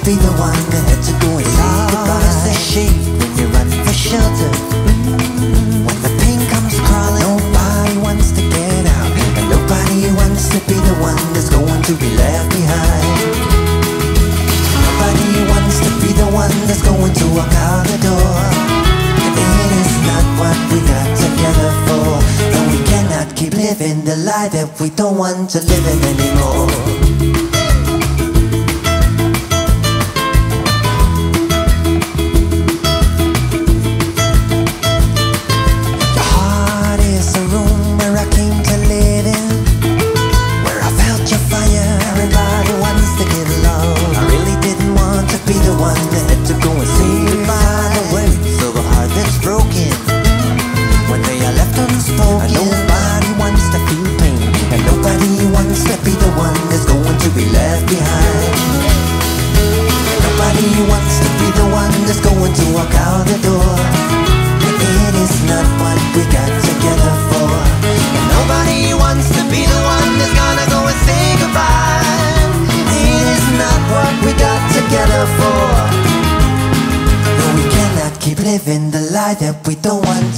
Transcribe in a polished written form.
be the one that had to go and say goodbye. It's a shame when you run for shelter. When the pain comes crawling, nobody wants to get out, and nobody wants to be the one that's going to be left behind. Nobody wants to be the one that's going to walk out the door. It is not what we got together for. No, we cannot keep living the lie that we don't want to live in anymore. Living the lie that we don't want